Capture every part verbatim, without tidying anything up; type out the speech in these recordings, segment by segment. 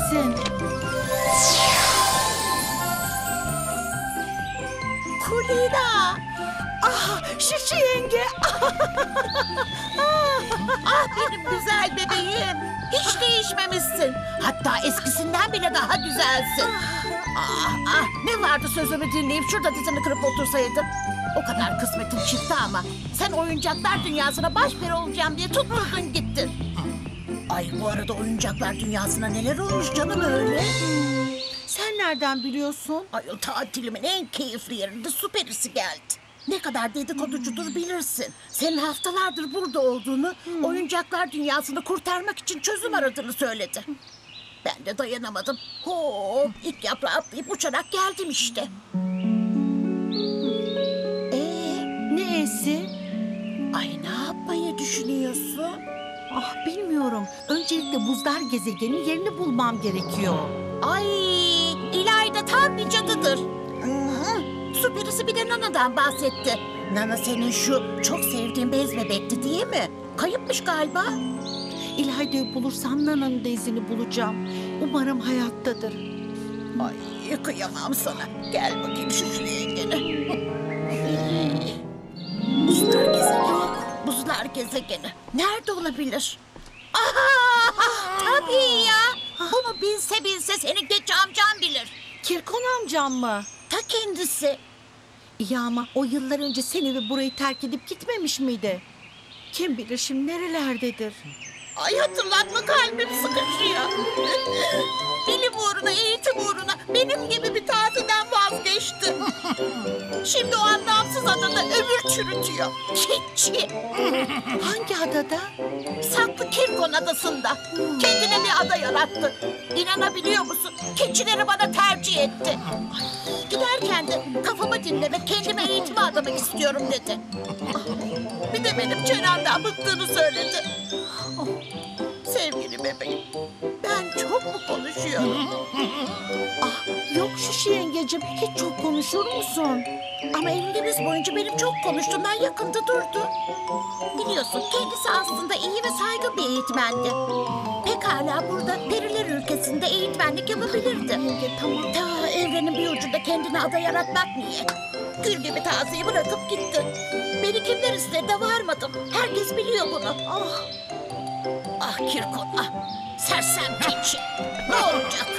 misin? Kulina! Ah, Şişi yenge! Ah, benim güzel bebeğim! Hiç değişmemişsin. Hatta eskisinden bile daha güzelsin. Ah, ah, ne vardı sözümü dinleyip şurada dizini kırıp otursaydın. O kadar kısmetin çıktı ama sen oyuncaklar dünyasına başperi olacağım diye tutturdun gittin. Ay, bu arada oyuncaklar dünyasına neler olmuş canım öyle? Sen nereden biliyorsun? Ay, o tatilimin en keyifli yerinde su perisi geldi. Ne kadar dedikoducudur bilirsin. Senin haftalardır burada olduğunu, hmm. oyuncaklar dünyasını kurtarmak için çözüm aradığını söyledi. Ben de dayanamadım. Hop, ilk yaprağı atlayıp uçarak geldim işte. Ee, ne esi? Ay, ne yapmayı düşünüyorsun? Ah, bilmiyorum. Öncelikle buzlar gezegenin yerini bulmam gerekiyor. Ay, İlayda tam bir cadıdır. Hı-hı. Su perisi bir de Nana'dan bahsetti. Nana senin şu çok sevdiğin bez bebekti değil mi? Kayıpmış galiba. İlayda'yı bulursam Nana'nın da izini bulacağım. Umarım hayattadır. Ay, kıyamam sana. Gel bakayım şu şuraya yengene. Buzlar gezegeni. Buzlar gezegeni. Nerede olabilir? Aha, tabii ya. Bunu bilse bilse senin geç amcan bilir. Kirkon amcam mı? Ta kendisi. İyi ama o yıllar önce seni ve burayı terk edip gitmemiş miydi? Kim bilir şimdi nerelerdedir? Ay, hatırlatma, kalbim sıkışıyor. Bilim uğruna, eğitim uğruna benim gibi bir tazeden vazgeçti. Şimdi o anlamsız adada ömür çürütüyor. Keçi. Hangi adada? Saklı Kirkon adasında. Kendine bir ada yarattı. İnanabiliyor musun? Keçileri bana tercih etti. Giderken de kafamı dinlemek, kendime eğitime adamak istiyorum dedi. Bir de benim çenemden bıktığını söyledi. Sevgili bebeğim, ben çok mu konuşuyorum? Ah, yok Şişi yengecim, hiç çok konuşur musun? Ama evliliğimiz boyunca benim çok konuştuğumdan yakında durdu. Biliyorsun, kendisi aslında iyi ve saygın bir eğitmendi. Pekala burada periler ülkesinde eğitmenlik yapabilirdi. Yenge, tamam. Ta evrenin bir ucunda kendine ada yaratmak niye? Gül gibi tazeyi bırakıp gitti. Beni kimler istedi de varmadım. Herkes biliyor bunu. Ah, ah Kirkon, ah. Sersem keçi. Ne olacak?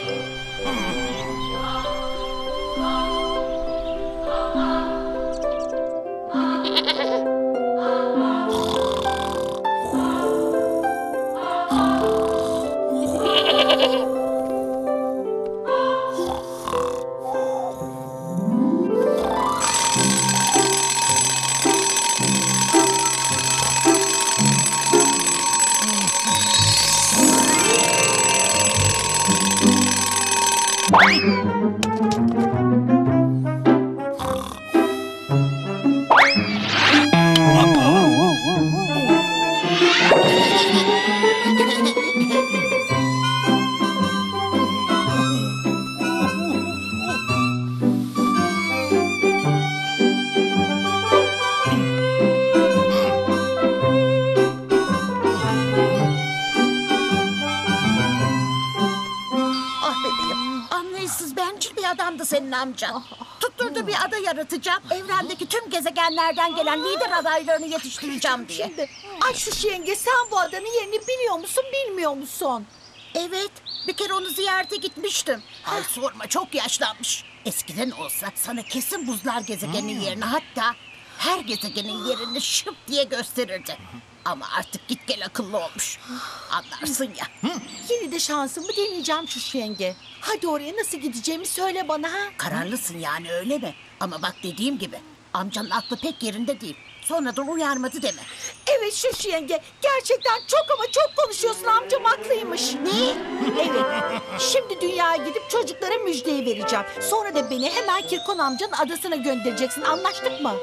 Senin amcan. Tutturdu bir ada yaratacağım. Evrendeki tüm gezegenlerden gelen lider adaylarını yetiştireceğim diye. Şimdi, ay Şişi yenge, sen bu adanın yerini biliyor musun, bilmiyor musun? Evet, bir kere onu ziyarete gitmiştim. Ay sorma, çok yaşlanmış. Eskiden olsa sana kesin buzlar gezegenin yerini, hatta her gezegenin yerini şıp diye gösterirdi. Ama artık git gel akıllı olmuş. Anlarsın ya. Yine de şansımı deneyeceğim Şişi yenge. Hadi oraya nasıl gideceğimi söyle bana ha. Kararlısın yani, öyle mi? Ama bak, dediğim gibi amcanın aklı pek yerinde değil. Sonradan uyarmadı deme. Evet Şişi yenge, gerçekten çok ama çok konuşuyorsun, amcam haklıymış. Ne? Evet, şimdi dünyaya gidip çocuklara müjdeyi vereceğim. Sonra da beni hemen Kirkon amcanın adasına göndereceksin, anlaştık mı?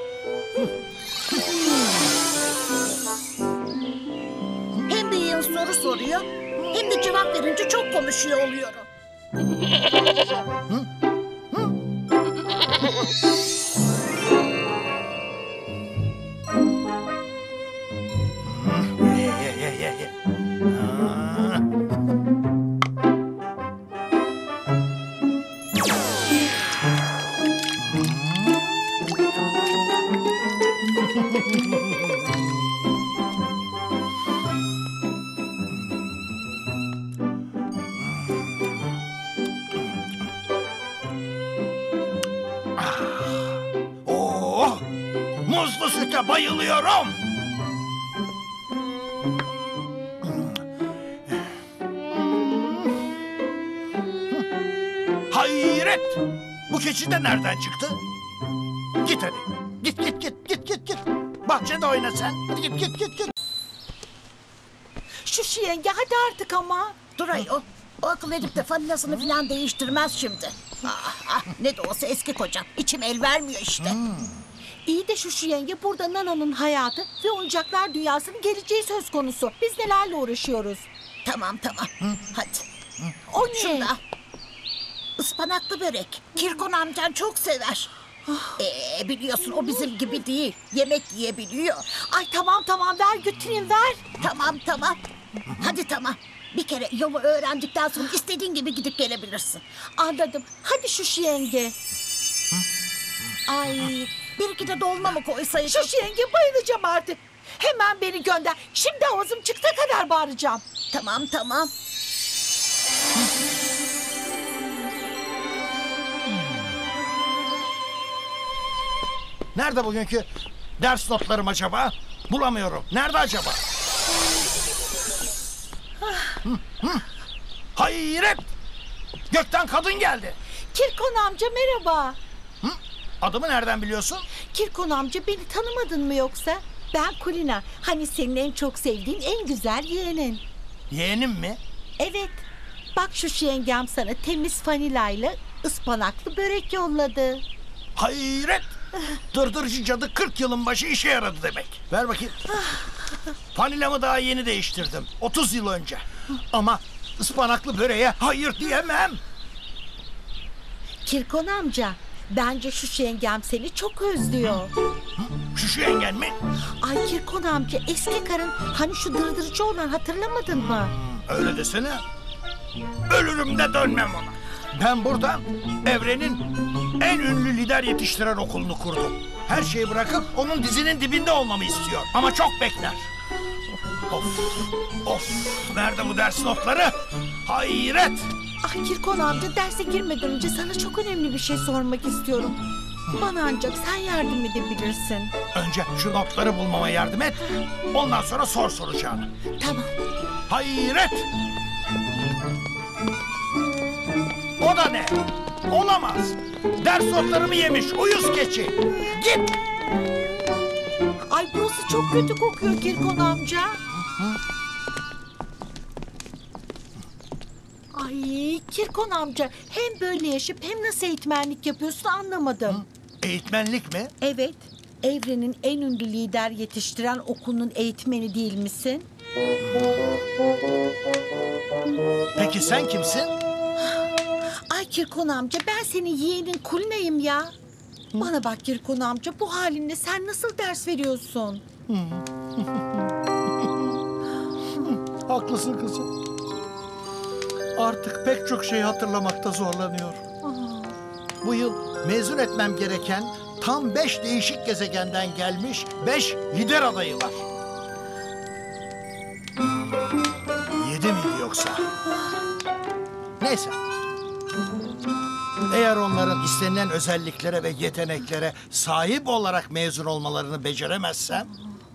Hem de yığın soru soruyor, hem de cevap verince çok konuşuyor oluyorum. İşte bayılıyorum. Hayret! Bu keçi de nereden çıktı? Git hadi. Git git git git git git. Bahçede oyna sen. Hadi git git git git. Şuşu yenge hadi artık ama. Dur ayol. O akıl edip de fanilasını falan değiştirmez şimdi. Ah, ah, ne de olsa eski kocam. İçim el vermiyor işte. İyi de Şuşu yenge burada Nana'nın hayatı ve oyuncaklar dünyasının geleceği söz konusu. Biz nelerle uğraşıyoruz? Tamam tamam. Hadi. O ne? Şurada. Ispanaklı börek. Kirkon amcan çok sever. Ee, biliyorsun o bizim gibi değil. Yemek yiyebiliyor. Ay tamam tamam ver götüreyim ver. Tamam tamam. Hadi tamam. Bir kere yolu öğrendikten sonra istediğin gibi gidip gelebilirsin. Anladım. Hadi Şuşu yenge. Ay, bir iki de dolma mı koysaydık? Şuşu yenge bayılacağım artık. Hemen beni gönder. Şimdi ağzım çıkta kadar bağıracağım. Tamam tamam. Nerede bugünkü ders notlarım acaba? Bulamıyorum. Nerede acaba? Hı, hı. Hayret! Gökten kadın geldi. Kirkon amca merhaba. Hı? Adımı nereden biliyorsun? Kirkon amca beni tanımadın mı yoksa? Ben Kulina. Hani senin en çok sevdiğin en güzel yeğenin. Yeğenim mi? Evet. Bak şu yengem sana temiz fanilayla ıspanaklı börek yolladı. Hayret! Dırdırcı cadı kırk yılın başı işe yaradı demek. Ver bakayım. Fanilamı daha yeni değiştirdim. otuz yıl önce. Ama ıspanaklı böreğe hayır diyemem. Kirkon amca, bence şu yengem seni çok özlüyor. Şu şu yengen mi? Ay Kirkon amca, eski karın hani şu dırdırcı olan hatırlamadın mı? Öyle desene. Ölürüm de dönmem ona. Ben burada evrenin en ünlü lider yetiştiren okulunu kurdum. Her şeyi bırakıp onun dizinin dibinde olmamı istiyor. Ama çok bekler. Of, of. Nerede bu ders notları? Hayret. Ah Kirkon amca, derse girmeden önce sana çok önemli bir şey sormak istiyorum. Bana ancak sen yardım edebilirsin. Önce şu notları bulmama yardım et. Ondan sonra sor soracağını. Tamam. Hayret. O da ne? Olamaz. Ders notlarımı yemiş uyuz keçi. Git. Ay burası çok kötü kokuyor Kirkon amca. Ay Kirkon amca, hem böyle yaşayıp hem nasıl eğitmenlik yapıyorsun anlamadım. Eğitmenlik mi? Evet, evrenin en ünlü lider yetiştiren okulunun eğitmeni değil misin? Peki sen kimsin? Ay Kirkon amca, ben senin yeğenin Kulina'yım ya. Bana bak Kirkon amca, bu halinle sen nasıl ders veriyorsun? Haklısın kızım. Artık pek çok şeyi hatırlamakta zorlanıyor. Bu yıl mezun etmem gereken tam beş değişik gezegenden gelmiş beş lider adayı var. Yedi miydi yoksa? Neyse. Eğer onların istenilen özelliklere ve yeteneklere sahip olarak mezun olmalarını beceremezsem...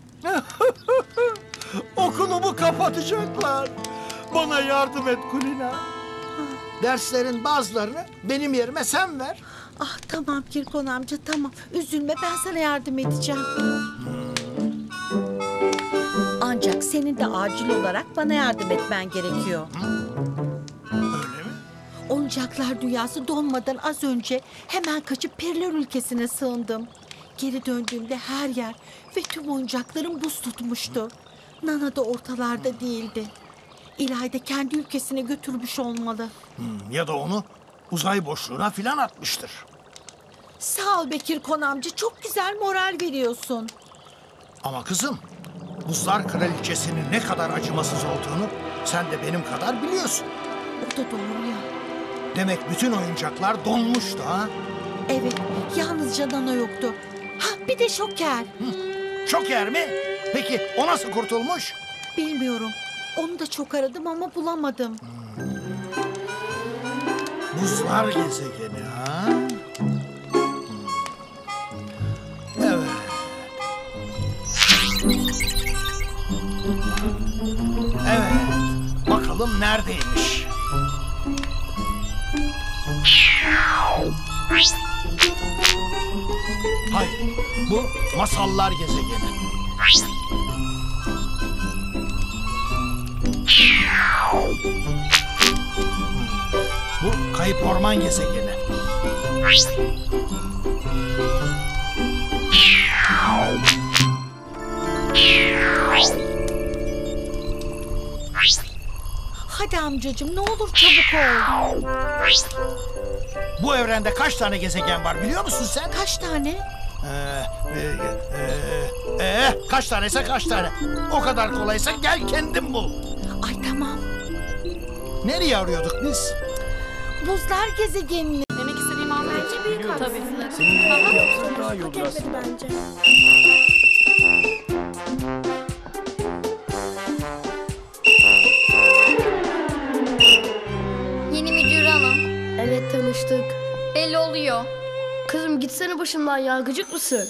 okulumu kapatacaklar. Bana yardım et Kulina. Derslerin bazılarını benim yerime sen ver. Ah tamam Kirkon amca, tamam. Üzülme, ben sana yardım edeceğim. Ancak senin de acil olarak bana yardım etmen gerekiyor. Öyle mi? Oyuncaklar dünyası donmadan az önce hemen kaçıp periler ülkesine sığındım. Geri döndüğümde her yer ve tüm oyuncaklarım buz tutmuştu. Nana da ortalarda değildi. İlayda kendi ülkesine götürmüş olmalı. Hmm, ya da onu uzay boşluğuna filan atmıştır. Sağ ol Bekir Kon amca, çok güzel moral veriyorsun. Ama kızım, Buzlar Kraliçesi'nin ne kadar acımasız olduğunu sen de benim kadar biliyorsun. O da doğru ya. Demek bütün oyuncaklar donmuştu ha? Evet, yalnızca Nana yoktu. Ha bir de Şoker. Şoker mi? Peki o nasıl kurtulmuş? Bilmiyorum. Onu da çok aradım ama bulamadım. Buzlar gezegeni ha? Hmm. Evet. Bakalım neredeymiş? Hayır, bu masallar gezegeni. Bu kayıp orman gezegeni. Hadi amcacığım ne olur çabuk ol. Bu evrende kaç tane gezegen var biliyor musun sen? Kaç tane? Ee, e, e, e, kaç taneyse kaç tane. O kadar kolaysa gel kendin bul. Ay tamam. Nereye arıyorduk biz? Buzlar gezegenini. Demek istediğim anlayınca büyük haksızlık. Daha iyi olur aslında. Yeni müdür hanım. Evet, tanıştık. Belli oluyor. Kızım gitsene başımdan ya, gıcık mısın?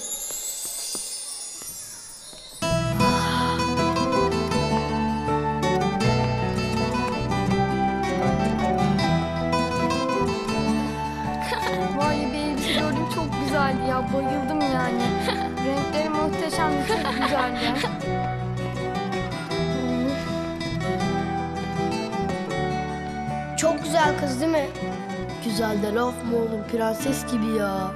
Vay be, elbise gördüm, çok güzeldi ya, bayıldım yani. Renkleri muhteşemdi, çok güzeldi. Çok güzel kız değil mi? Güzel de laf mı oğlum, prenses gibi ya.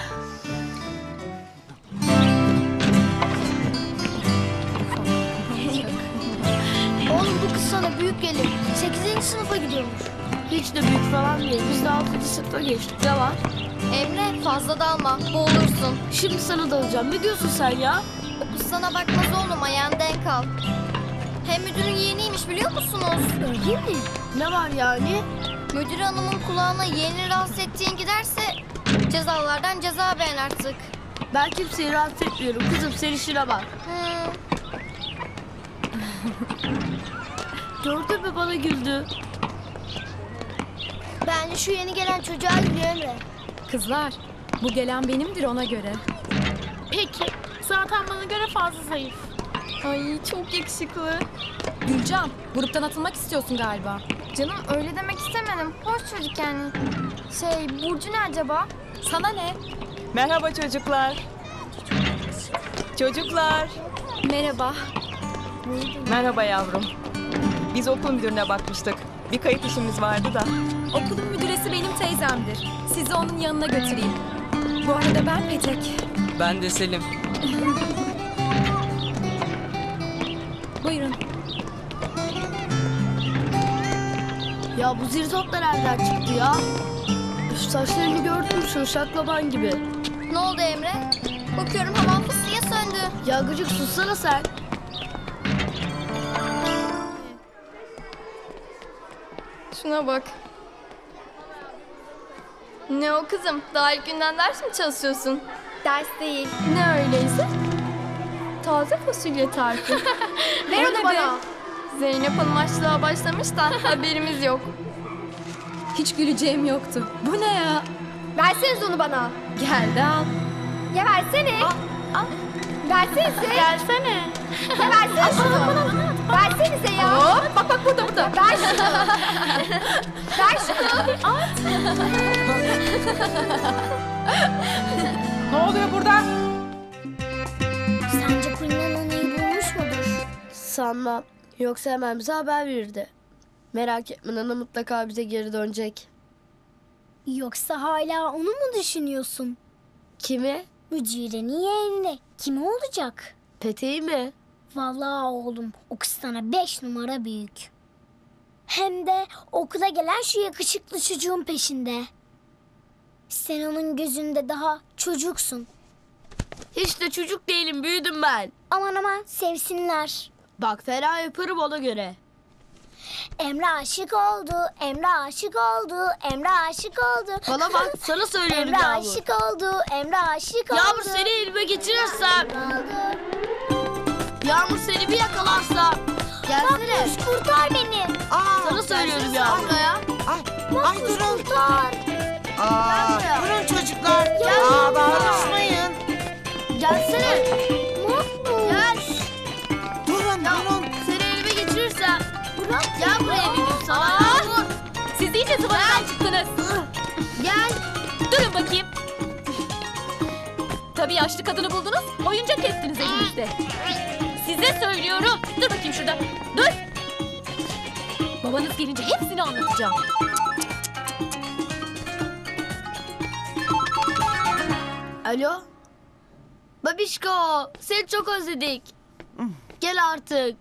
Oğlum bu kız sana büyük gelir. sekizinci sınıfa gidiyormuş. Hiç de büyük falan değil, biz de altıncı sınıfta geçtik, ne var? Emre fazla dalma. Boğulursun. Şimdi sana dalacağım, ne diyorsun sen ya? O kız sana bakmaz oğlum. Ayağını denk al. Hem müdürün yeğeniymiş biliyor musunuz? Öyle mi? Ne var yani? Müdür hanımın kulağına yeğeni rahatsız ettiğin giderse cezalardan ceza beğen artık. Ben kimseyi rahatsız etmiyorum kızım, sen işine bak. Hmm. Gördün mü, bana güldü. Bence şu yeni gelen çocuğa gidiyor Emre. Kızlar, bu gelen benimdir ona göre. Peki, zaten bana göre fazla zayıf. Ay çok yakışıklı. Gülcan, gruptan atılmak istiyorsun galiba. Canım öyle demek istemedim. Hoş çocuk yani. Şey, Burcu ne acaba? Sana ne? Merhaba çocuklar. Çocuklar. Merhaba. Merhaba yavrum. Biz okul müdürüne bakmıştık. Bir kayıt işimiz vardı da. Okulun müdüresi benim teyzemdir. Sizi onun yanına götüreyim. Bu arada ben Petek. Ben de Selim. Buyurun. Ya bu zirzotlar nereden çıktı ya? Şu saçlarını gördün mü, şu şaklaban gibi. Ne oldu Emre? Bakıyorum havan fıstığa söndü. Ya gıcık, sussana sen. Şuna bak. Ne o kızım? Daha ilk günden ders mi çalışıyorsun? Ders değil. Ne öyleyse? Taze fasulye tarifi. Ver onu bana. Zeynep Hanım açlığa başlamış da haberimiz yok. Hiç güleceğim yoktu. Bu ne ya? Verseniz onu bana. Geldi al. Ya versene. Al. Versenize. Gelsene. Ya versene şunu. Versenize ya. Hop, bak bak burada burada. Ver şunu. Ver şunu. At. Ne oluyor burada? Sence Kulina Nana'yı bulmuş mudur? Sanmam. Yoksa hemen bize haber verirdi. Merak etme, Nana mutlaka bize geri dönecek. Yoksa hala onu mu düşünüyorsun? Kimi? Müdürenin yeğenine. Kimi olacak? Peteği mi? Vallahi oğlum, o kız sana beş numara büyük. Hem de okula gelen şu yakışıklı çocuğun peşinde. Sen onun gözünde daha çocuksun. Hiç de çocuk değilim, büyüdüm ben. Aman aman sevsinler. Bak fena yaparım ona göre. Emre aşık oldu, Emre aşık oldu, Emre aşık oldu. Bana bak, sana söylüyorum Emre Yağmur. aşık oldu, Emre aşık oldu. Yağmur, seni elime geçirirsem. oldu. Yağmur, seni bir yakalarsam. Gelsene. Makbuş kurtar beni. Sana söylüyorum Yağmur. Ay durun. Kurtar. Aa, durun çocuklar. Gel. Aa, bağırışmayın. Gelsene. Makbuş. Gel. Durun durun. Seni elime geçirirsem. Bırak. Gel buraya bir zıvanadan çıktınız? Gel. Durun bakayım. Tabii yaşlı kadını buldunuz, oyuncak ettiniz elinizde. Size söylüyorum. Dur bakayım şurada. Dur. Babanız gelince hepsini anlatacağım. Alo. Babişko, seni çok özledik. Gel artık.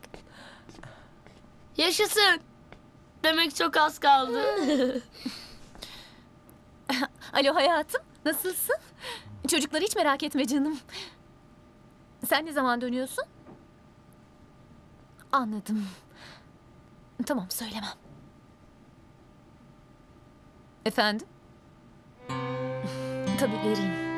Yaşasın. Demek çok az kaldı. Alo hayatım, nasılsın? Çocukları hiç merak etme canım. Sen ne zaman dönüyorsun? Anladım. Tamam, söylemem. Efendim? Tabii vereyim.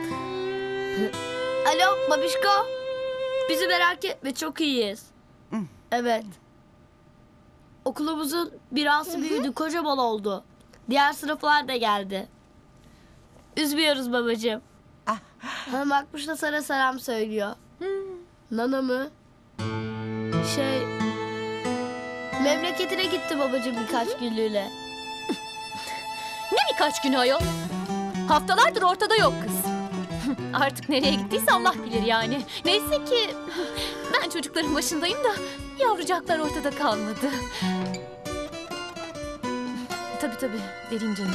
Alo babişko. Bizi merak etme, çok iyiyiz. Evet. Okulumuzun binası büyüdü, kocaman oldu. Diğer sınıflar da geldi. Üzmüyoruz babacığım. Ha, Makbuş da sana selam söylüyor. Nana mı? Şey... Memleketine gitti babacığım birkaç günlüğüne. Ne birkaç günü ayol? Haftalardır ortada yok kız. Artık nereye gittiyse Allah bilir yani. Neyse ki ben çocukların başındayım da yavrucaklar ortada kalmadı. Tabii tabii, vereyim canım.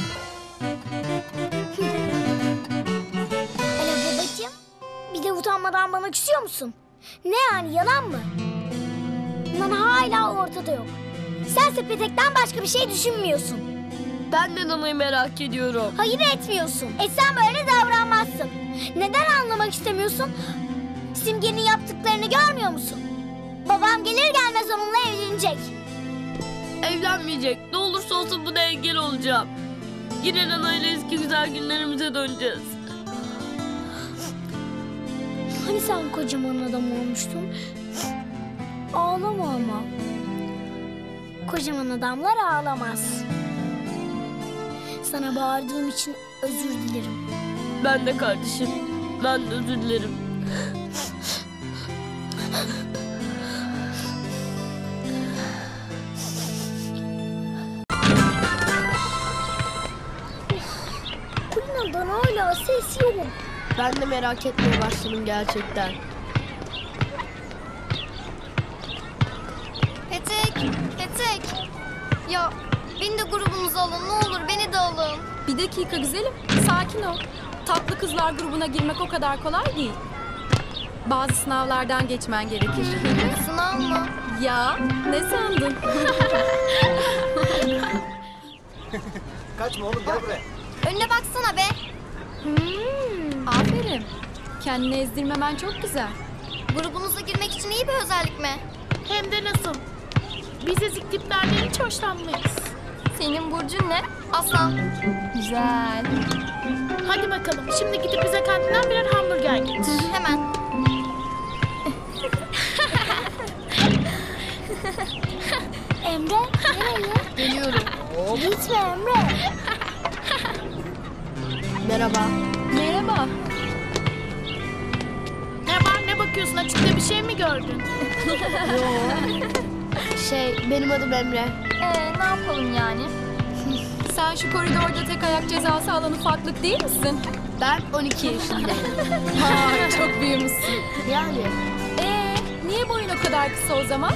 Hele babacığım, bir de utanmadan bana küsüyor musun? Ne yani, yalan mı? Nana hala ortada yok. Sense petekten başka bir şey düşünmüyorsun. Ben de Nana'yı merak ediyorum. Hayır etmiyorsun. Etsen böyle davranmazsın. Neden anlamak istemiyorsun? Simge'nin yaptıklarını görmüyor musun? Babam gelir gelmez onunla evlenecek. Evlenmeyecek. Ne olursa olsun buna engel olacağım. Yine Nana ile eski güzel günlerimize döneceğiz. Hani sen kocaman adam olmuştun? Ağlama ama. Kocaman adamlar ağlamaz. Sana bağırdığım için özür dilerim. Ben de kardeşim. Ben de özür dilerim. Kulina'dan hala ses yok. Ben de merak etmeye başladım gerçekten. Petek, Petek. Ya beni de grubunuza alın, ne olur beni de alın. Bir dakika güzelim, sakin ol. Tatlı kızlar grubuna girmek o kadar kolay değil. Bazı sınavlardan geçmen gerekir. Sınav mı? Ya, ne sandın? Kaçma oğlum, gel buraya. Önüne baksana be. Hmm, aferin. Kendini ezdirmemen çok güzel. Grubunuza girmek için iyi bir özellik mi? Hem de nasıl? Biz ezik tiplerden hiç hoşlanmayız. Senin burcun ne? Aslan. Güzel. Hadi bakalım, şimdi gidip bize kantinden birer hamburger getir. Hemen. Emre, nereye? Geliyorum. Gitme Emre. Merhaba. Merhaba. Ne var, ne bakıyorsun? Açıkta bir şey mi gördün? Şey, benim adım Emre. Ee, ne yapalım yani? Sen şu koridorda tek ayak cezası alan ufaklık değil misin? Ben on iki yaşındayım. Ha, çok büyümüşsün. Yani. Ee, niye boyun o kadar kısa o zaman?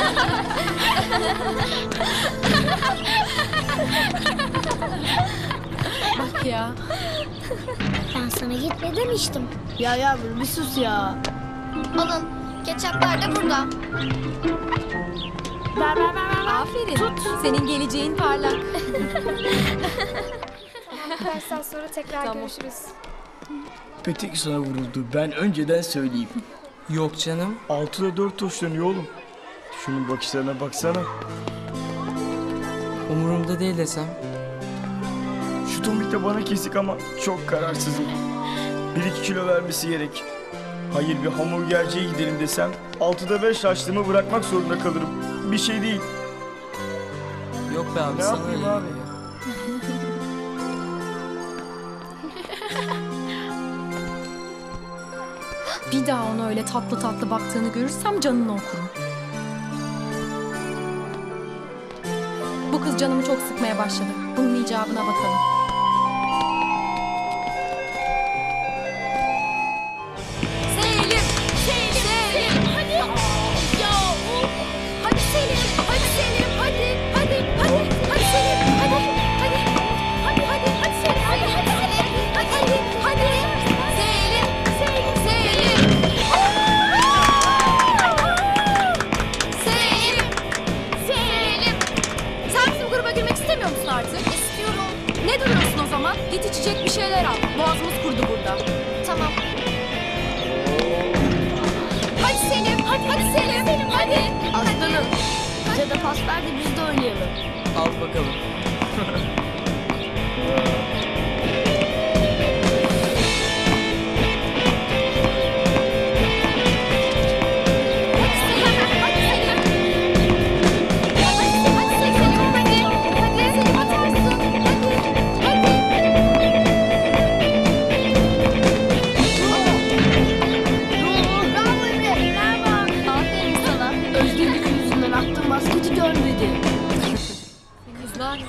Bak ya. Ben sana gitme demiştim. Ya yavrum bir sus ya. Alın. Ketçaplar da burada. Ver, ver, ver, ver. ver. Aferin. Senin geleceğin parlak. Dersten sonra tekrar Tamam. görüşürüz. Petek sana vuruldu. Ben önceden söyleyeyim. Yok canım. Altıda dört hoşlanıyor oğlum. Şunun bakışlarına baksana. Umurumda değil desem. Şu tomik de bana kesik ama çok kararsızım. Bir iki kilo vermesi gerek. Hayır bir hamburgerciye gidelim desem altıda beş açlığımı bırakmak zorunda kalırım. Bir şey değil. Yok be abi Ne sana yapayım öyle abi? geliyor. Bir daha ona öyle tatlı tatlı baktığını görürsem canını okurum. Bu Bu kız canımı çok sıkmaya başladı. Bunun icabına bakalım. Selim, Selim, Selim. Hadi. Ya of. Hadi Selim, hadi Selim, hadi, hadi, hadi, hadi Selim, hadi, hadi, hadi, hadi, hadi Selim, hadi, hadi, hadi, hadi, hadi, Selim, Selim, Selim. Selim, Selim. Sen bizim gruba girmek istemiyor musun artık? İstiyorum. Ne duruyorsun o zaman? Git içecek bir şeyler al. Boğazımız kurdu burada. Tamam. Hadi Selim, hadi, hadi Selim, Selim, hadi. Aslanım. Bize de pas ver de biz de oynayalım. Al bakalım. Aferin sana. Özge gücü yüzünden attığın basketi görmedi. Kızlar.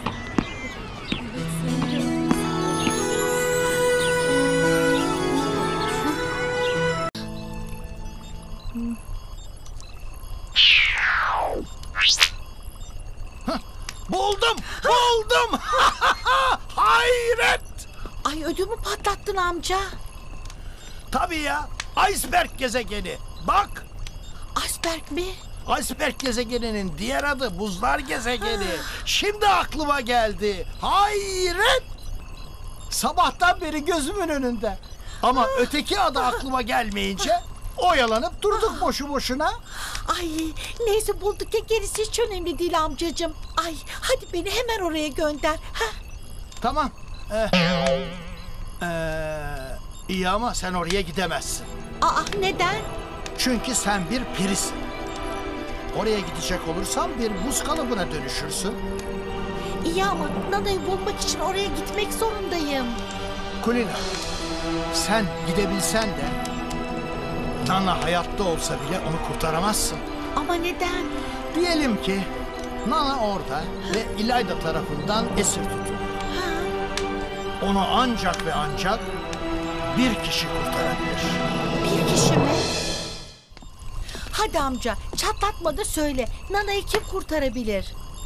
Buldum, buldum. Hayret. Ay ödümü patlattın amca. Tabii ya, iceberg gezegeni. Bak, Iceberg mi? iceberg gezegeninin diğer adı buzlar gezegeni. Şimdi aklıma geldi. Hayret. Sabahtan beri gözümün önünde. Ama öteki adı aklıma gelmeyince oyalanıp durduk boşu boşuna. Ay neyse bulduk ya, gerisi hiç önemli değil amcacığım. Ay hadi beni hemen oraya gönder. Ha? Tamam. Ee, ee, iyi ama sen oraya gidemezsin. Aa neden? Çünkü sen bir pirisin. Oraya gidecek olursan bir buz kalıbına dönüşürsün. İyi ama Nana'yı bulmak için oraya gitmek zorundayım. Kulina, sen gidebilsen de Nana hayatta olsa bile onu kurtaramazsın. Ama neden? Diyelim ki Nana orada ve İlayda tarafından esir tutulur. Onu ancak ve ancak bir kişi kurtarabilir. Bir kişi mi? Hadi amca çatlatma da söyle. Nana'yı kim kurtarabilir?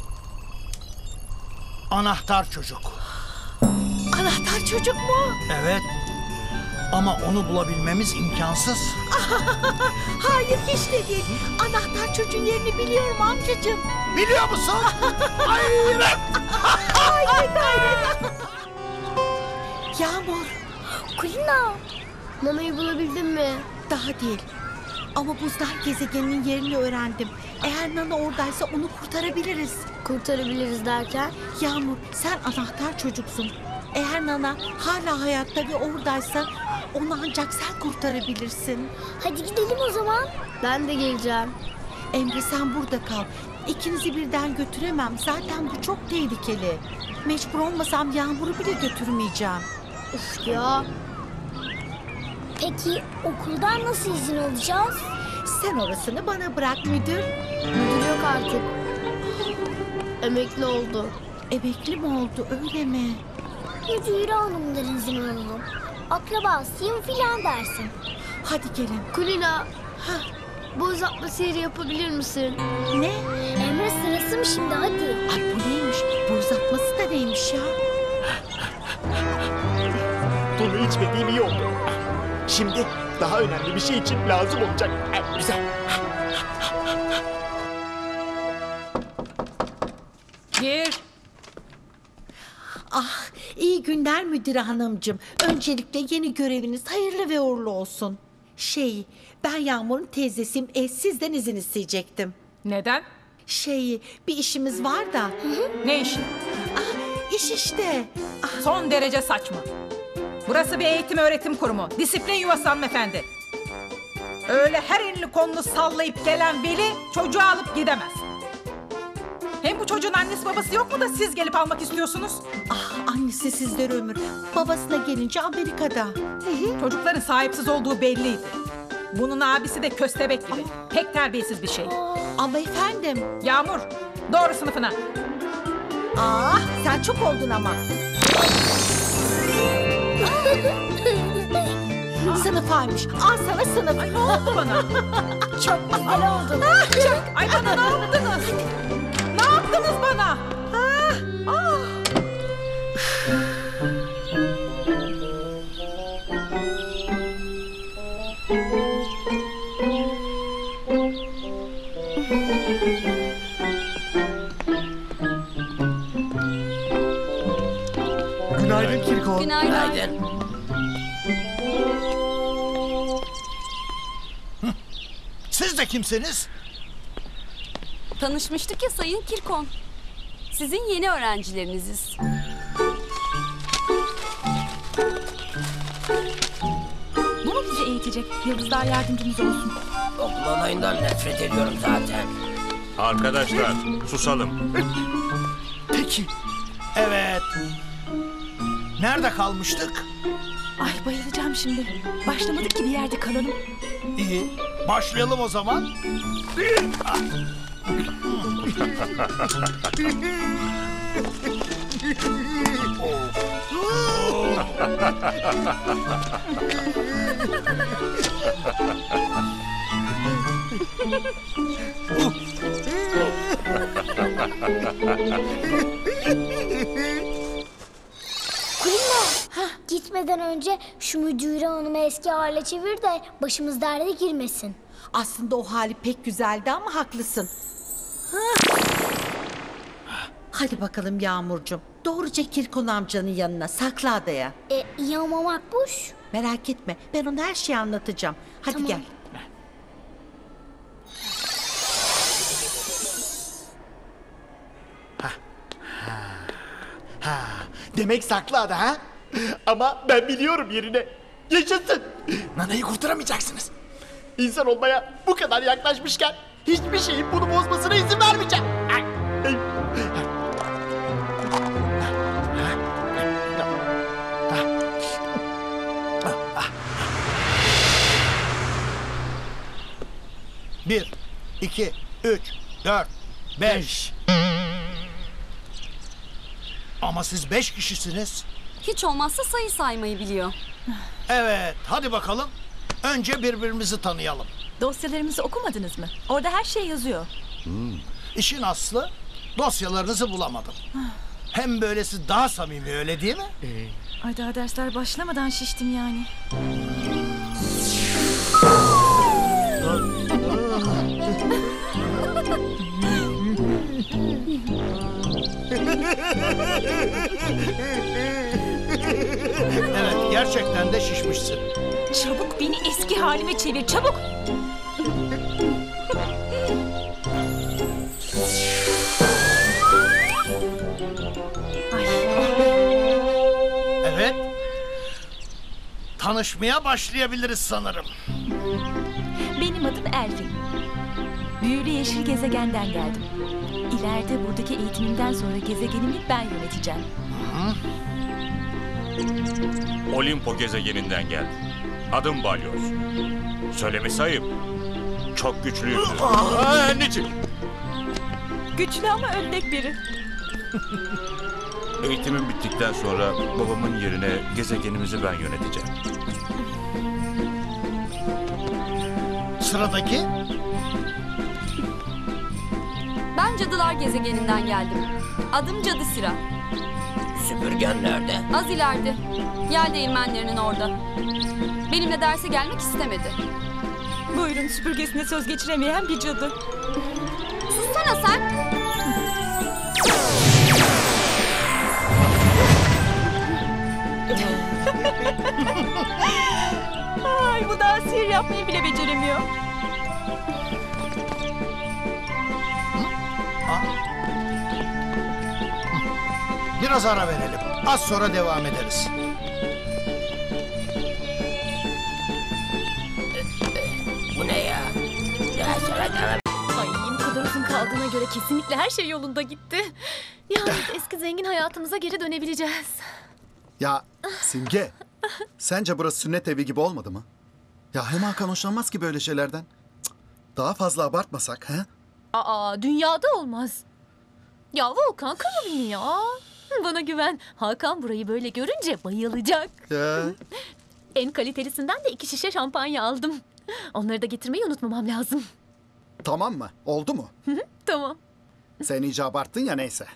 Anahtar çocuk. Anahtar çocuk mu? Evet. Ama onu bulabilmemiz imkansız. Hayır hiç de değil. Anahtar çocuğun yerini biliyorum amcacığım. Biliyor musun? Hayret! Hayret hayret. Yağmur. Kulina. Nana'yı bulabildin mi? Daha değil. Ama buzlar gezegeninin yerini öğrendim. Eğer Nana oradaysa onu kurtarabiliriz. Kurtarabiliriz derken? Yağmur sen anahtar çocuksun. Eğer Nana hala hayatta ve oradaysa onu ancak sen kurtarabilirsin. Hadi gidelim o zaman. Ben de geleceğim. Emre sen burada kal. İkinizi birden götüremem. Zaten bu çok tehlikeli. Mecbur olmasam Yağmur'u bile götürmeyeceğim. Uf ya. Peki okuldan nasıl izin alacağız? Sen orasını bana bırak müdür. Müdür yok artık. Emekli oldu. Emekli mi oldu öyle mi? Müdür hanımdan izin alalım. Akrabasıyım filan dersin. Hadi gelin. Kulina. Ha, Bu uzatma sihri yapabilir misin? ne? Emre sırası mı şimdi hadi. Ay bu neymiş? Bu uzatması da neymiş ya? Bunu içmediğim iyi oldu. Şimdi daha önemli bir şey için lazım olacak. Eh, güzel. Gir. Ah iyi günler müdür hanımcığım. Öncelikle yeni göreviniz hayırlı ve uğurlu olsun. Şey ben Yağmur'un teyzesiyim. E, sizden izin isteyecektim. Neden? Şey bir işimiz var da. Ne işi? Ah, iş işte. Ah, Son derece saçma. Burası bir eğitim öğretim kurumu. Disiplin yuvası hanımefendi. Öyle her elini kolunu sallayıp gelen veli çocuğu alıp gidemez. Hem bu çocuğun annesi babası yok mu da siz gelip almak istiyorsunuz? ah annesi sizlere ömür. Babasına gelince Amerika'da. Çocukların sahipsiz olduğu belliydi. Bunun abisi de köstebek gibi. Pek terbiyesiz bir şey. Ama efendim. Yağmur, doğru sınıfına. Ah, sen çok oldun ama. Sınıfaymış. Al sana sınıf. Ay ne oldu bana? Çok güzel oldun. Ay bana ne yaptınız? Ne yaptınız bana? Ah, ah. Günaydın Kirko. Günaydın. Siz de kimsiniz? Tanışmıştık ya Sayın Kirkon. Sizin yeni öğrencileriniziz. Bu mu bizi eğitecek? Yıldızlar yardımcımız olsun. Okul olayından nefret ediyorum zaten. Arkadaşlar susalım. Peki. Evet. Nerede kalmıştık? Ay bayılacağım şimdi. Başlamadık ki bir yerde kalalım. İyi. Başlayalım o zaman. Kulina, gitmeden önce şu müdüre hanımı eski hale çevir de başımız derde girmesin. Aslında o hali pek güzeldi ama haklısın. Hah. Hadi bakalım Yağmurcuğum. Doğruca Kirkon amcanın yanına, Saklı Adaya. E, iyi ama Makbuş. Merak etme, ben ona her şeyi anlatacağım. Hadi Tamam. gel. Ha, demek saklı ada ha? Ama ben biliyorum yerine. Yaşasın. Nana'yı kurtaramayacaksınız. İnsan olmaya bu kadar yaklaşmışken hiçbir şeyin bunu bozmasına izin vermeyeceğim. Ay, ay. Bir, iki, üç, dört, beş. Ama siz beş kişisiniz. Hiç olmazsa sayı saymayı biliyor. Evet, hadi bakalım. Önce birbirimizi tanıyalım. Dosyalarımızı okumadınız mı? Orada her şey yazıyor. Hmm. İşin aslı dosyalarınızı bulamadım. Hem böylesi daha samimi, öyle değil mi? Ay daha dersler başlamadan şiştim yani. Evet, gerçekten de şişmişsin. Çabuk beni eski halime çevir, çabuk! Evet. Tanışmaya başlayabiliriz sanırım. Benim adım Elfin. Büyülü yeşil gezegenden geldim. İleride buradaki eğitimimden sonra gezegenimi ben yöneteceğim. Hı? Olimpo gezegeninden geldim. Adım Balyoz. Söylemesi ayıp. Çok güçlüyüm. Anneciğim. Güçlü ama öndek biri. Eğitimim bittikten sonra babamın yerine gezegenimizi ben yöneteceğim. Sıradaki? Ben Cadılar gezegeninden geldim. Adım Cadı Sira. Süpürgen nerede? Az ileride. Yel değirmenlerinin orada. Benimle derse gelmek istemedi. Buyurun, süpürgesine söz geçiremeyen bir cadı. Sussana sen. Ay bu daha sihir yapmayı bile beceremiyor. Biraz ara verelim. Az sonra devam ederiz. Bu ne ya? Ya sonra devam. Ay bu kadar uzun kaldığına göre kesinlikle her şey yolunda gitti. Nihayet eski zengin hayatımıza geri dönebileceğiz. Ya Simge, sence burası sünnet evi gibi olmadı mı? Ya hem Hakan hoşlanmaz ki böyle şeylerden. Cık, daha fazla abartmasak he? Aa dünyada olmaz. Ya Volkan kırma beni ya. Bana güven. Hakan burayı böyle görünce bayılacak. Ya. En kalitelisinden de iki şişe şampanya aldım. Onları da getirmeyi unutmamam lazım. Tamam mı? Oldu mu? Tamam. Sen iyice abarttın ya, neyse.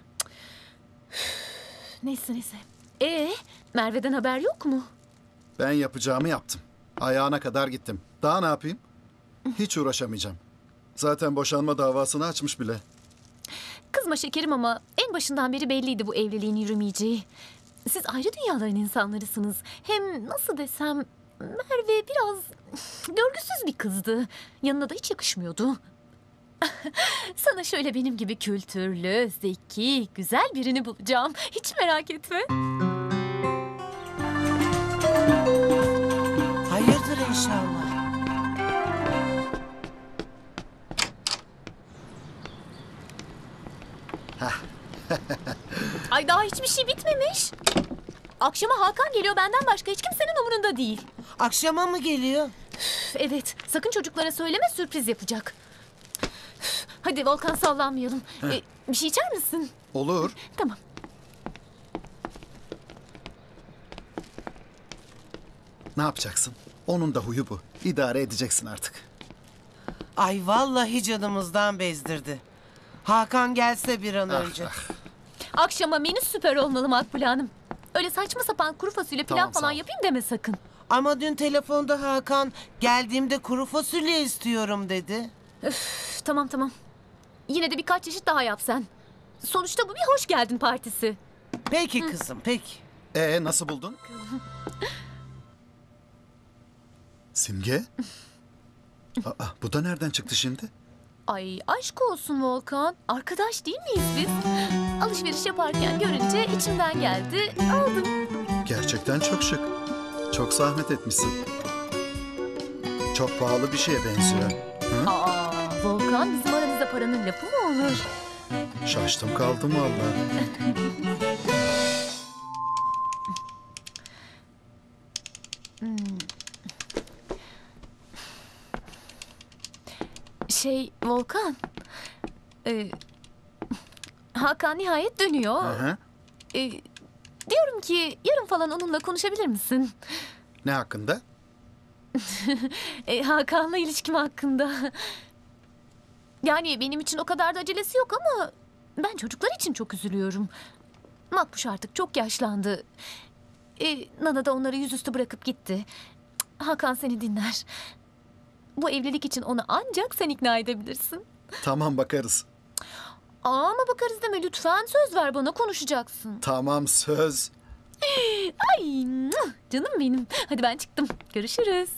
Neyse neyse. Ee, Merve'den haber yok mu? Ben yapacağımı yaptım. Ayağına kadar gittim. Daha ne yapayım? Hiç uğraşamayacağım. Zaten boşanma davasını açmış bile. Kızma şekerim ama en başından beri belliydi bu evliliğin yürümeyeceği. Siz ayrı dünyaların insanlarısınız. Hem nasıl desem Merve biraz görgüsüz bir kızdı. Yanına da hiç yakışmıyordu. Sana şöyle benim gibi kültürlü, zeki, güzel birini bulacağım. Hiç merak etme. Hayırdır inşallah. Ay daha hiçbir şey bitmemiş. Akşama Hakan geliyor, benden başka hiç kimsenin umurunda değil. Akşama mı geliyor? Üf, evet, sakın çocuklara söyleme, sürpriz yapacak. Üf, hadi Volkan, sallanmayalım. Ee, bir şey içer misin? Olur. Tamam. Ne yapacaksın? Onun da huyu bu. İdare edeceksin artık. Ay vallahi canımızdan bezdirdi. Hakan gelse bir an önce. Akşama menü süper olmalı Makbule Hanım. Öyle saçma sapan kuru fasulye pilav Tamam, sağ falan ol. yapayım deme sakın. Ama dün telefonda Hakan geldiğimde kuru fasulye istiyorum dedi. Üf, tamam tamam. Yine de birkaç çeşit daha yap sen. Sonuçta bu bir hoş geldin partisi. Peki kızım, peki. Ee nasıl buldun? Simge? Aa, bu da nereden çıktı şimdi? Ay aşk olsun Volkan. Arkadaş değil miyiz biz? Alışveriş yaparken görünce içimden geldi. Aldım. Gerçekten çok şık. Çok zahmet etmişsin. Çok pahalı bir şeye benziyor. Hı? Aa, Volkan, bizim aramızda paranın lafı mı olur? Şaştım kaldım vallahi. Hmm. Şey Volkan. e, Hakan nihayet dönüyor. Hı hı. E, diyorum ki yarın falan onunla konuşabilir misin? Ne hakkında? E, Hakan'la ilişkim hakkında. Yani benim için o kadar da acelesi yok ama ben çocuklar için çok üzülüyorum. Makbuş artık çok yaşlandı. E, Nana da onları yüzüstü bırakıp gitti. Hakan seni dinler. Bu evlilik için onu ancak sen ikna edebilirsin. Tamam, bakarız. Aa, ama bakarız deme lütfen. Söz ver bana, konuşacaksın. Tamam, söz. Ay muah, canım benim. Hadi ben çıktım. Görüşürüz.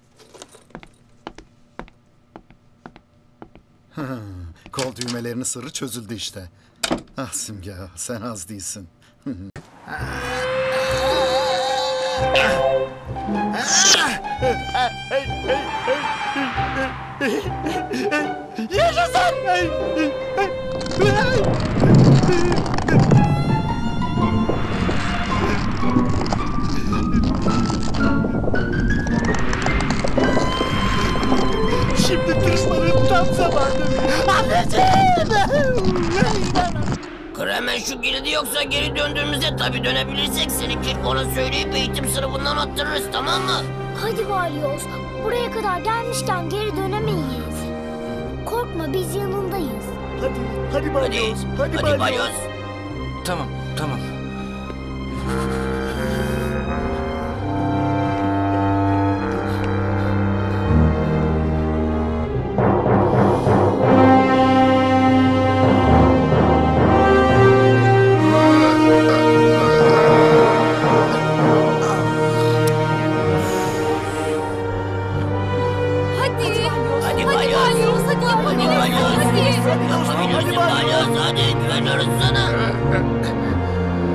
Kol düğmelerinin sırrı çözüldü işte. Ah Simge, sen az değilsin. Yaşasın! Şimdi tırmanın tam zamanı. Anneciğim! Kır hemen şu kilidi, yoksa geri döndüğümüzde tabii dönebilirsek seni Kirkor'a söyleyip eğitim sınıfından attırırız, tamam mı? Hadi Balyoz, buraya kadar gelmişken geri dönemeyiz. Korkma, biz yanındayız. Hadi, hadi Balyoz. Hadi, hadi Balyoz. Tamam, tamam. Hadi. Hadi Balyoz. Hadi Hadi Balyoz. Hadi. Yapabilirsin Balyoz, hadi güveniyoruz sana.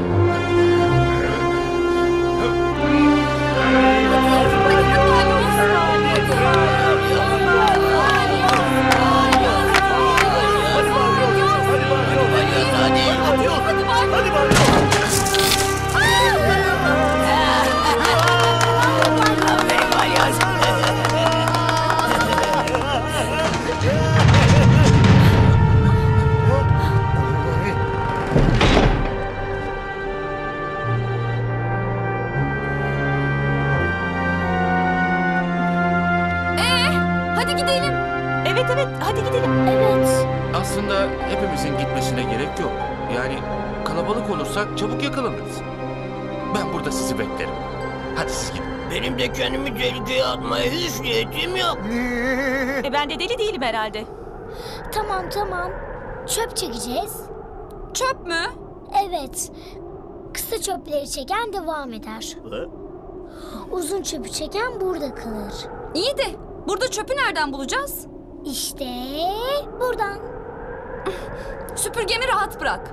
evet hadi gidelim. Evet. Aslında hepimizin gitmesine gerek yok. Yani kalabalık olursak çabuk yakalanırız. Ben burada sizi beklerim. Hadi siz gidin. Benim de kendimi tehlikeye atmaya hiç niyetim yok. E ben de deli değilim herhalde. Tamam tamam. Çöp çekeceğiz. Çöp mü? Evet. Kısa çöpleri çeken devam eder. Uzun çöpü çeken burada kalır. İyi de burada çöpü nereden bulacağız? İşte buradan. Süpürgemi rahat bırak.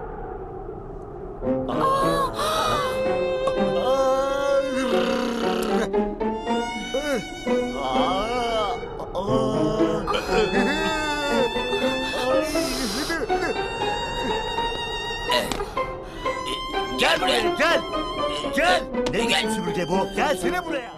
Gel buraya. Gel. Gel. Ne Gel. biçim süpürge bu? Gelsene buraya.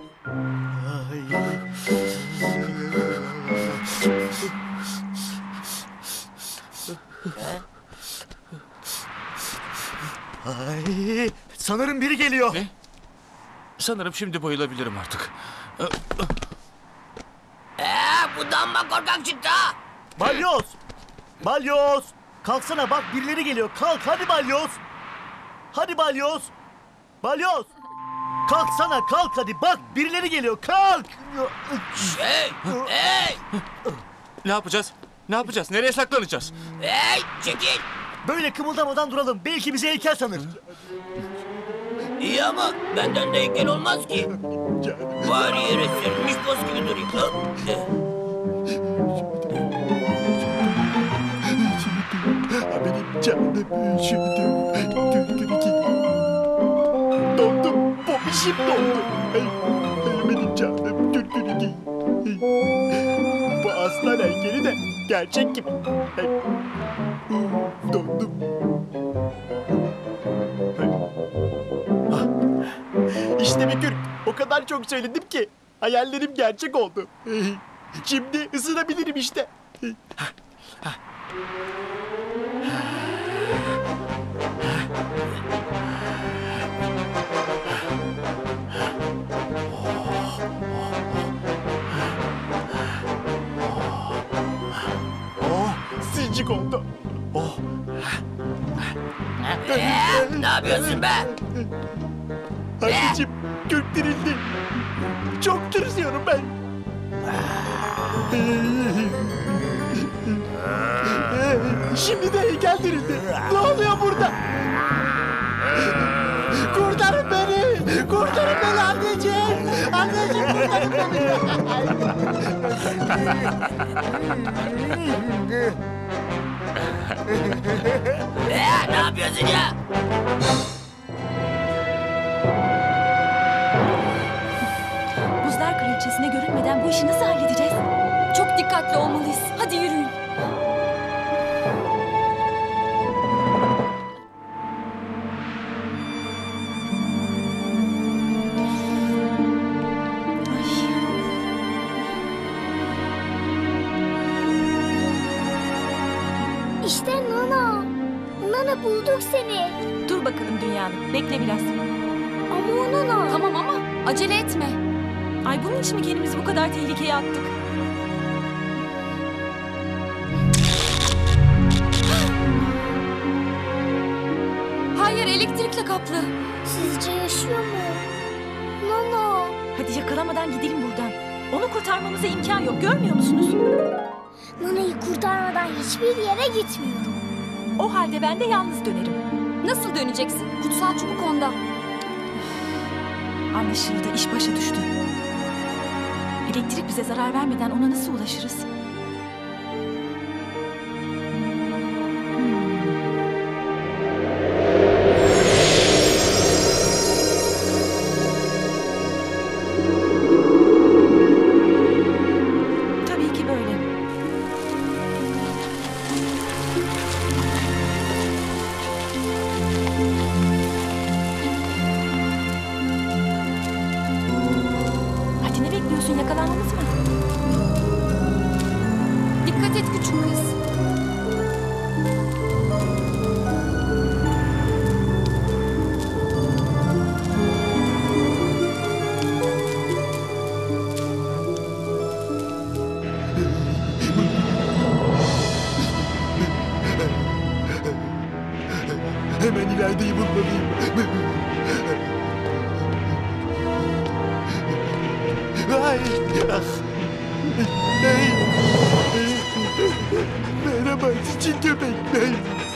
Ay, sanırım biri geliyor. Ne? Sanırım şimdi bayılabilirim artık. Ee, bu damma korkak çıktı ha. Balyoz. Balyoz. Kalksana bak birileri geliyor. Kalk hadi balyoz. Hadi balyoz. Balyoz. Kalksana kalk hadi bak birileri geliyor. Kalk. Hey, hey. Ne yapacağız? Ne yapacağız? Nereye saklanacağız? Hey, çekil. Böyle kımıldamadan duralım. Belki bizi heykel sanır. İyi ama benden de heykel olmaz ki. Bari yere serilmiş boz gibi durayım. Benim canım üşüdü. Dondum. Popişim dondu. Ay, ay, benim canım gülgülü. Bu aslan heykeli de gerçek gibi. Ay, dondum. Ah, İşte bir Kürk. O kadar çok söyledim ki hayallerim gerçek oldu. Şimdi ısınabilirim işte. Oh, sıcak oldu. Oh. Ee, ne yapıyorsun be? Anneciğim, Kürk dirildi. Çok tırsıyorum ben. Şimdi de heykel dirildi. Ne oluyor burada? Kurtarın beni! Kurtarın beni anneciğim! Anneciğim kurtarın beni! Ee, ne yapıyorsun ya? Buzlar Kraliçesi'ne görünmeden bu işi nasıl halledeceğiz? Çok dikkatli olmalıyız. Hadi yürüyün. İşte Nana. Nana bulduk seni. Dur bakalım dünyanın. Bekle biraz. Ama o Nana. Tamam ama acele etme. Ay bunun için mi kendimizi bu kadar tehlikeye attık? Hayır, elektrikle kaplı. Sizce yaşıyor mu? Nana. Hadi yakalamadan gidelim buradan. Onu kurtarmamıza imkan yok. Görmüyor musunuz? Nana'yı kurtarmadan hiçbir yere gitmiyorum. O halde ben de yalnız dönerim. Nasıl döneceksin? Kutsal çubuk onda. Anlaşıldı. İş başa düştü. Elektrik bize zarar vermeden ona nasıl ulaşırız? Tabii ki böyle. Hadi ne bekliyorsun? Yakalanmamız mı? Dikkat et küçük kız. Merhaba cici köpekler.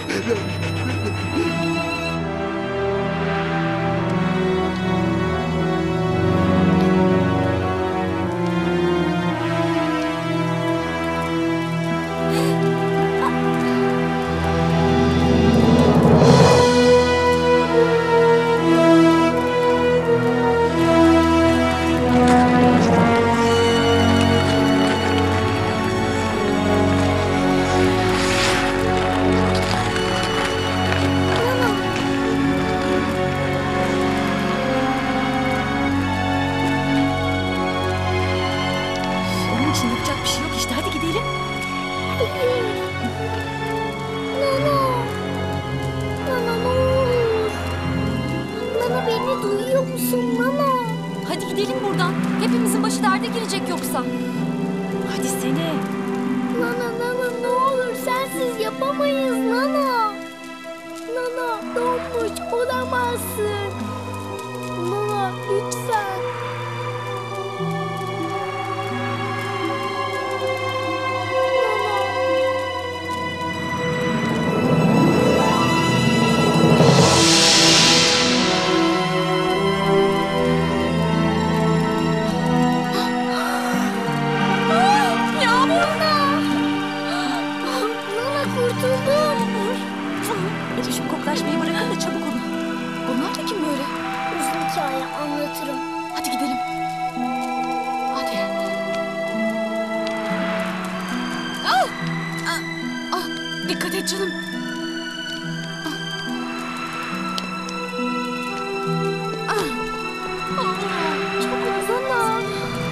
Onun için yapacak bir şey yok işte. Hadi gidelim. Nana ne olur. Nana beni duyuyor musun Nana? Hadi gidelim buradan. Hepimizin başı derde girecek yoksa. Hadi seni. Nana Nana ne olur sensiz yapamayız Nana. Nana donmuş olamazsın. Nana lütfen. Nana kurtuldum. Ece şu koklaşmayı bırakın da çabuk olun. Bunlar da kim böyle? Uzun hikaye anlatırım. Hadi gidelim. Hadi. Ah! Ah! Ah! Dikkat et canım. Ah! Ah! Çok uzun.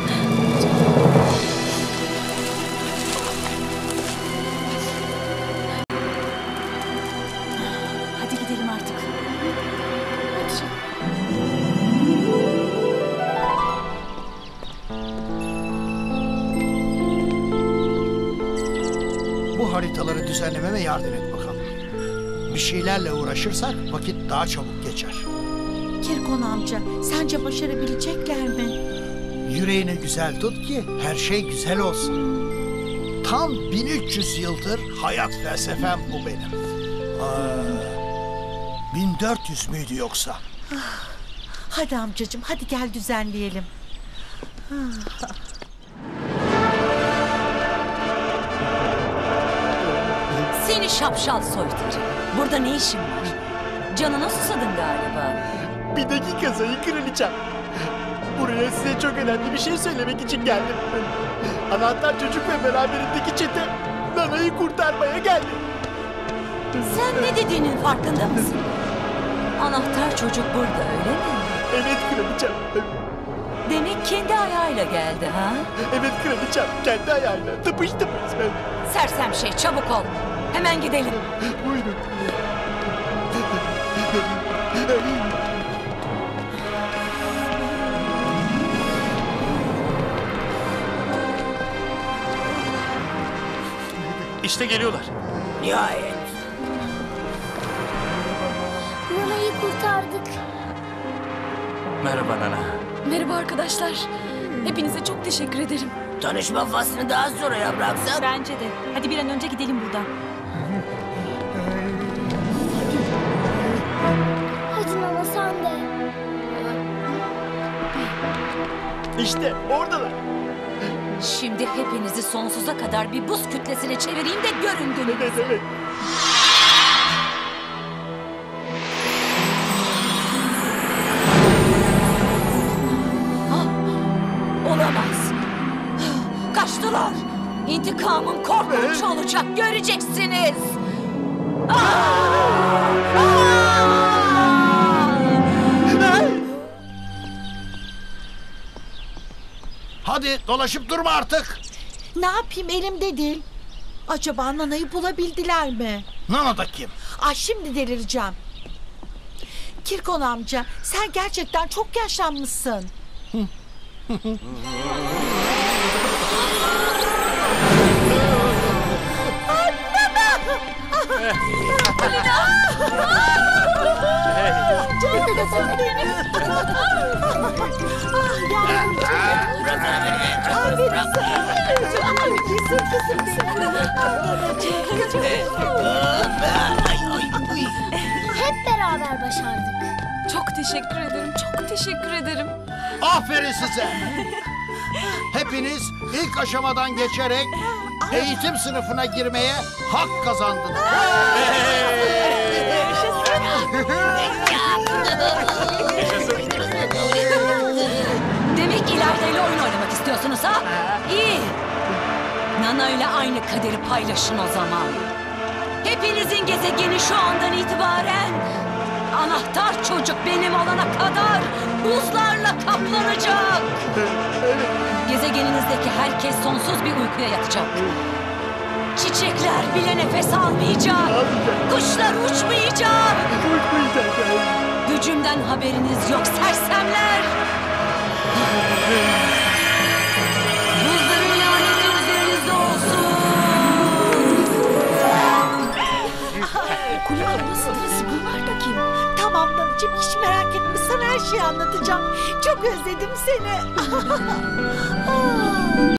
Hadi gidelim artık. Bu haritaları düzenlememe yardım et bakalım. Bir şeylerle uğraşırsak vakit daha çabuk geçer. Kirkon amca, sence başarabilecekler mi? Yüreğini güzel tut ki her şey güzel olsun. Tam bin üç yüz yıldır hayat felsefem bu benim. Aa, bin dört yüz müydü yoksa? Hadi amcacığım, hadi gel düzenleyelim. Seni şapşal soytarı. Burada ne işin var? Canına susadın galiba. Bir dakika sayın kraliçem. Buraya size çok önemli bir şey söylemek için geldim. Anahtar çocuk ve beraberindeki çete Nana'yı kurtarmaya geldi. Sen ne dediğinin farkında mısın? Anahtar çocuk burada öyle mi? Evet kraliçem. Demek kendi ayağıyla geldi ha? Evet kraliçem kendi ayağıyla tıpış tıpış. Sersem şey çabuk ol. Hemen gidelim. Buyurun. İşte geliyorlar. Nihayet. Nana'yı kurtardık. Merhaba Nana. Merhaba arkadaşlar. Hepinize çok teşekkür ederim. Tanışma faslını daha sonraya bıraksak. Bence de. Hadi bir an önce gidelim buradan. Hadi Nana sen de. İşte oradalar. Şimdi hepinizi sonsuza kadar bir buz kütlesine çevireyim de görün gününüzü. Evet evet. Olamaz. Kaçtılar. İntikamım korkunç olacak. Göreceksiniz. Hadi dolaşıp durma artık. Ne yapayım, elimde değil. Acaba Nana'yı bulabildiler mi? Nana da kim? Ay şimdi delireceğim. Kirkon amca, sen gerçekten çok yaşlanmışsın. Bırakın beni. Güzel kızım benim. Hep beraber başardık. Çok teşekkür ederim. Çok teşekkür ederim. Aferin size. Hepiniz ilk aşamadan geçerek eğitim sınıfına girmeye hak kazandınız. Demek İlayda ile oyun oynamak istiyorsunuz ha? İyi. Nana ile aynı kaderi paylaşın o zaman. Hepinizin gezegeni şu andan itibaren anahtar çocuk benim olana kadar buzlarla kaplanacak. Gezegeninizdeki herkes sonsuz bir uykuya yatacak. Çiçekler bile nefes almayacak. Kuşlar uçmayacak. Gücümden haberiniz yok sersemler. Buzların laneti üzerinizde olsun. Kulak nasıl? Bunlar da kim? Tamam Nanacığım hiç merak etme sana her şeyi anlatacağım. Çok özledim seni.